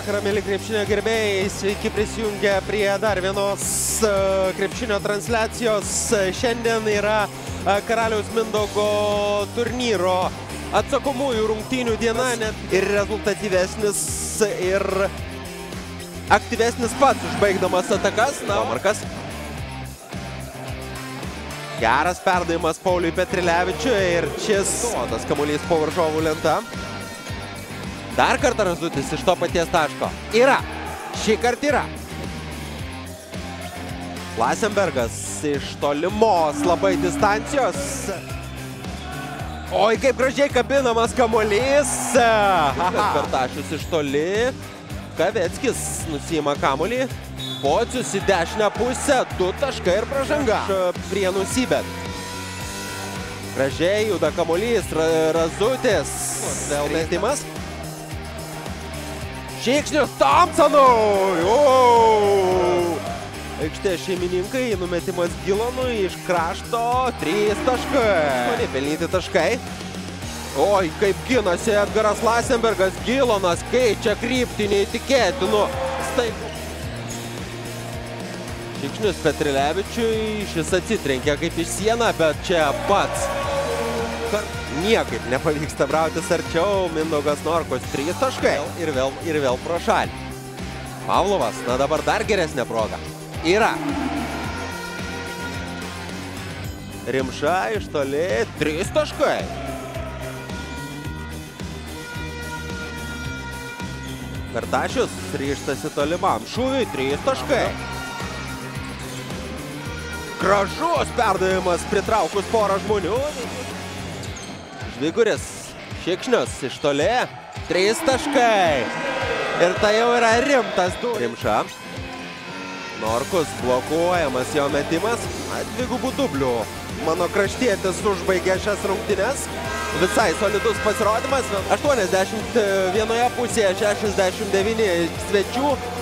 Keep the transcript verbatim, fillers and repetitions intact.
vakarą, mėly krepšinio gerbėjai. Sveiki prisijungę prie dar vienos krepšinio transliacijos. Šiandien yra Karaliaus Mindaugo turnyro atsakomųjų rungtynių diena, net ir rezultatyvesnis ir aktyvesnis pats užbaigdamas atakas. Na, Markas. Geras perdavimas Pauliui Petrilevičiui ir šis tas kamuolys po varžovų lenta. Dar kartą Razutis iš to paties taško. Yra. Šį kartą yra. Lasenbergas iš tolimos labai distancijos. Oi, kaip gražiai kabinamas kamuolys. Bertašius iš toli. Kaveckis nusiima kamuolį. Pocius į dešinę pusę. Du taškai ir pražanga. Prie Nusibet. Gražiai juda kamuolys. Razutis. Vėl metimas. Šikšnius Thompsonui. Aikštės šeimininkai, numetimas Gilonui iš krašto. Trys taškai. Pelnyti taškai. Oi, kaip ginasi Edgaras Lasenbergas. Gilonas keičia kryptį neįtikėtinu. Staigu. Šikšnius Petrilevičiui. Šis atsitrenkia kaip iš sieną, bet čia pats. Niekaip nepavyksta brautis arčiau. Mindaugas Norkus trys taškai ir vėl, ir vėl pro šalį. Pavlovas, na dabar dar geresnė proga. Yra. Rimša iš toli trys taškai. Bertašius ryžtasi tolimam šūviui trys taškai. Gražus perdavimas pritraukus porą žmonių. Žviguris, Šikšnius iš toli, trys taškai. Ir tai jau yra rimtas du. Rimša. Norkus blokuojamas jo metimas. Dvigubų dublių. Mano kraštietis užbaigė šias rungtynes. Visai solidus pasirodymas. aštuoniasdešimt vienoje pusėje, šešiasdešimt devyni svečių.